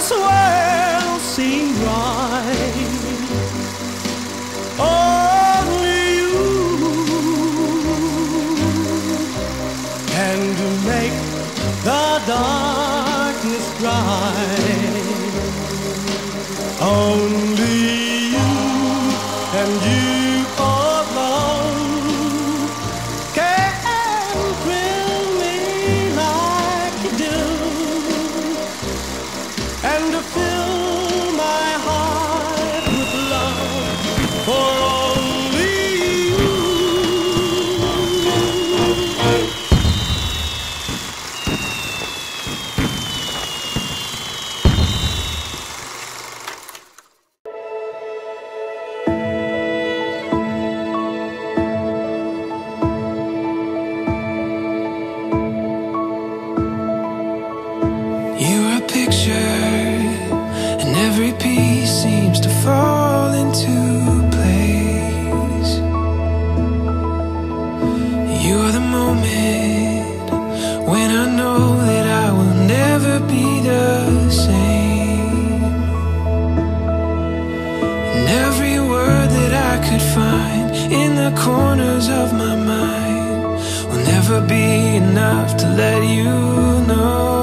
world seem right. Only you can make the darkness bright. Only you and you alone can thrill me like you do, and to fill my heart with love for only you. You're a picture, and every piece seems to fall into place. You're the moment when I know that I will never be the same. And every word that I could find in the corners of my mind will never be enough to let you know